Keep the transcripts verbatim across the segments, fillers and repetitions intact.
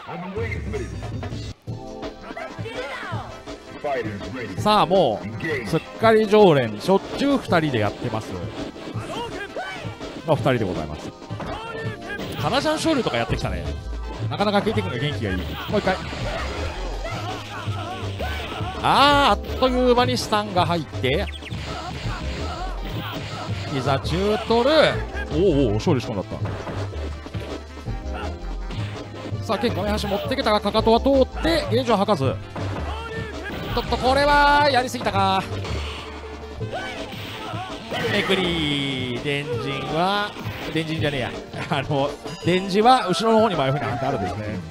さあもうすっかり常連、しょっちゅうふたりでやってますのふたりでございます。カナジャン勝利とかやってきたね。なかなかケイティ君が元気がいい。もう一回。あー、あっという間にスタンが入って膝中取る。おーおー、勝利し込んだった。さあ剣画面端持ってきたが、かかとは通ってゲージを吐かず。ちょっとこれはやりすぎたか。めくり電人は電人じゃねえやあの電磁は後ろの方に前振りなんてあるんですね。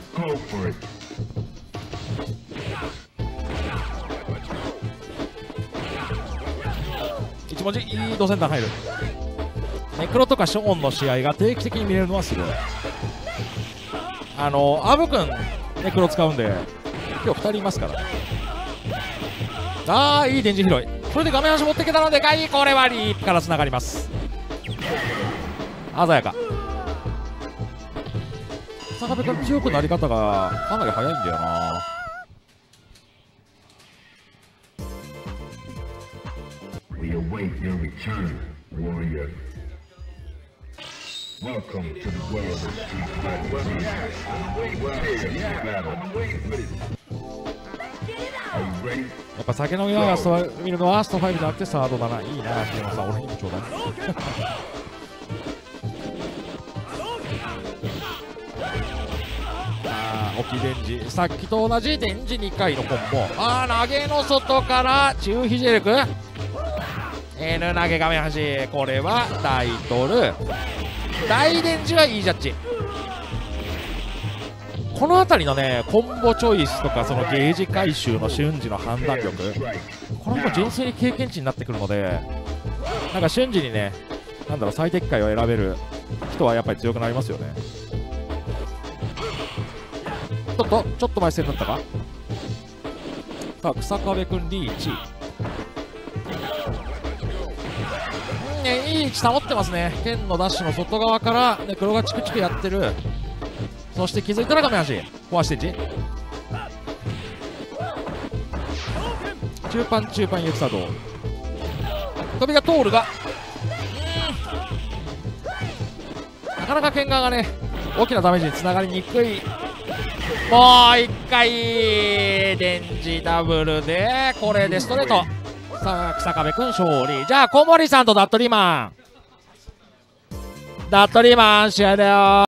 一文字いいドセンター入る。ネクロとかショーンの試合が定期的に見れるのはすごい。あのアブ君ネクロ使うんで今日ふたりいますから。あー、いい電磁拾い。これで画面端持ってきたのでかい。これはリープからつながります。鮮やか。坂部君強くなり方がかなり早いんだよな。やっぱ酒飲みながら見るのはストファイブじゃなくてサードだな。いいな、杉山さん、俺にもちょうだいあー、置き電磁、さっきと同じ電磁にかいのコンボ。あー、投げの外から中ヒジェルク N 投げ画面端。これはタイトル。大電磁はいいジャッジ。この辺りのねコンボチョイスとかそのゲージ回収の瞬時の判断力、これも純粋に経験値になってくるので、なんか瞬時にね、なんだろう、最適解を選べる人はやっぱり強くなりますよね。ちょっとちょっと前線だったか。さあ草壁君リーチ、うんね、いい位置保ってますね。剣のダッシュの外側からね黒がチクチクやってる。そして気づいたら画面端壊してんじ中パン中パンユキサド飛びが通るが、なかなか剣側がね大きなダメージにつながりにくい。もう一回電磁ダブルでこれでストレート。さあ草壁君勝利。じゃあ小森さんとダットリーマンダットリーマン試合だよ。